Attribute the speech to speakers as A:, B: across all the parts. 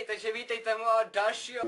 A: takže vítejte mého dalšího...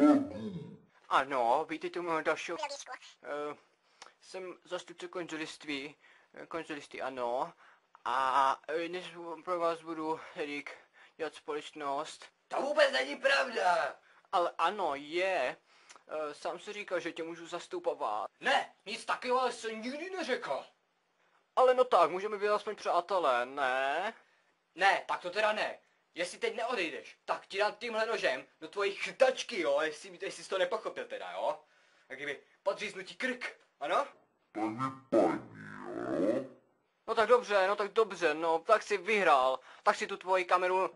A: Ano, vítejte mého dalšího... Jsem zástupce konzolisty, ano. A dnes pro vás budu, Erik, dělat společnost.
B: To vůbec není pravda!
A: Ale ano, je. Sám si říkal, že tě můžu zastupovat.
B: Ne, nic takového jsem nikdy neřekl.
A: Ale no tak, můžeme být aspoň přátelé, ne?
B: Ne, tak to teda ne. Jestli teď neodejdeš, tak ti dám tímhle nožem do tvojí chytačky, jo, jestli jsi to nepochopil teda, jo. Tak kdyby podříznu ti krk, ano?
A: No tak dobře, no tak si vyhrál. Tak si tu tvoji kameru...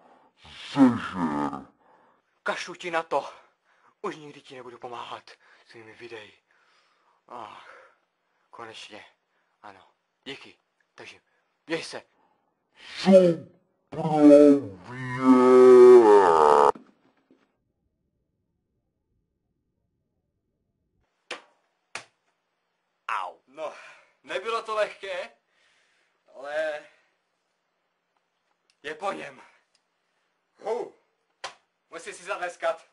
A: Kašlu ti na to. Už nikdy ti nebudu pomáhat svými videi. Ach, konečně. Ano, díky. Takže, měj se.
B: Au. No, nebylo to lehké, ale je po něm. Musí si zatleskat.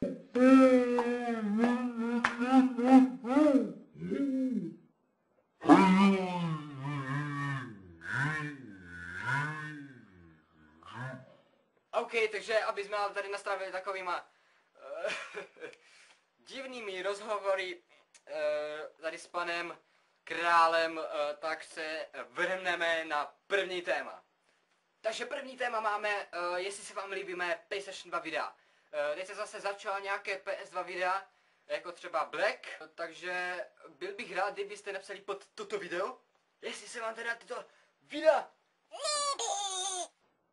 B: OK, takže aby jsme tady nastavili takovýma divnými rozhovory tady s panem králem, tak se vrhneme na první téma. Takže první téma máme, jestli se vám líbí mé PlayStation 2 videa. Teď se zase začal nějaké PS2 videa, jako třeba Black, takže byl bych rád, kdybyste napsali pod toto video, jestli se vám teda tyto videa líbí.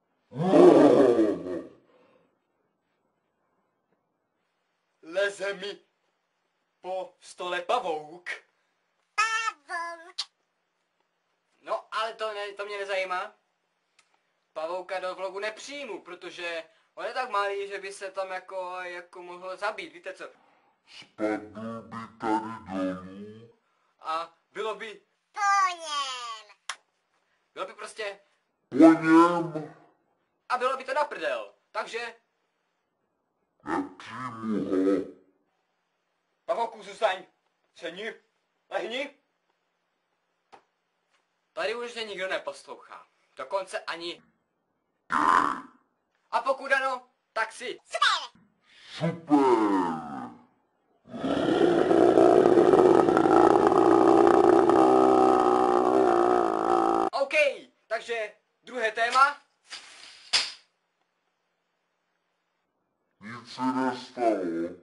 B: Leze mi po stole pavouk. No, ale to mě nezajímá. Pavouka do vlogu nepřijmu, protože on je tak malý, že by se tam jako mohl zabít, víte co?
C: Spadl by tady dolů.
B: A bylo by...
D: Po něm.
B: Bylo by prostě...
C: Po něm.
B: A bylo by to na prdel. Takže...
C: Nepřijmu ho.
B: Pavouku, zůstaň. Sedni. Lehni. Tady už mě nikdo neposlouchá. Dokonce ani... A pokud ano, tak si...
D: Super.
C: Super.
B: OK, takže druhé téma.
C: Nic se nestalo.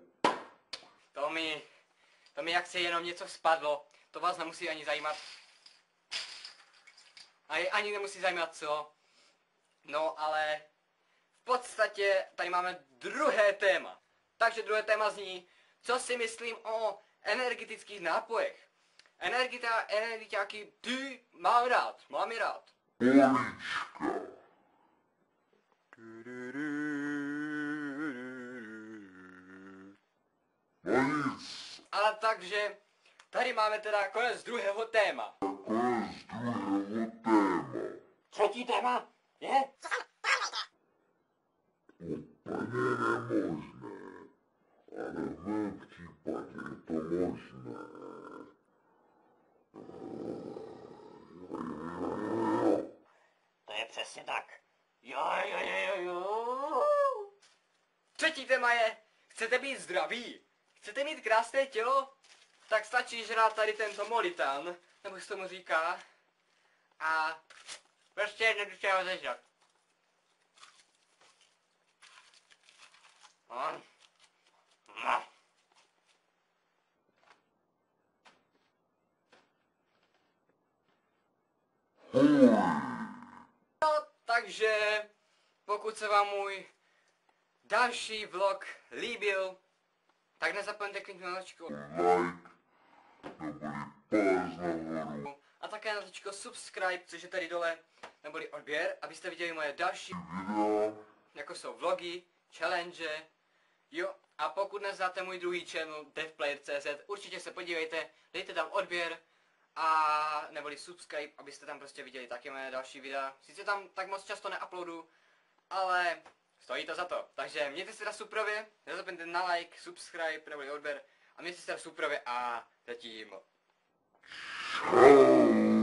B: To mi jak se jenom něco spadlo. To vás nemusí ani zajímat. A ani nemusí zajímat co. No ale v podstatě tady máme druhé téma. Takže druhé téma zní, co si myslím o energetických nápojech. Energiťáky, ty mám je rád.
C: Polička. No nic.
B: Ale takže tady máme teda konec druhého téma.
C: Konec druhého téma.
B: Třetí téma je?
C: Úplně nemožné. Ale v mém případě je to možné.
B: To je přesně tak. Jo. Třetí téma je, chcete být zdraví? Chcete mít krásné tělo? Tak stačí žrát tady tento molitan, nebo se tomu říká. A prostě jednoduše ho zežrat. No, takže pokud se vám můj další vlog líbil, tak nezapomeňte kliknout na tlačítko
C: Like. Neboli palec nahoru.
B: a také na tlačítko subscribe, což je tady dole, neboli odběr, abyste viděli moje další
C: Video.
B: jako jsou vlogy, challenge, jo, a pokud neznáte můj druhý channel devplayer.cz, určitě se podívejte, dejte tam odběr a neboli subscribe, abyste tam prostě viděli taky moje další videa. Sice tam tak moc často neuploadu, ale stojí to za to. Takže mějte se na suprově, nezapomeňte na like, subscribe nebo odběr a mějte se na suprově a zatím
C: Čau.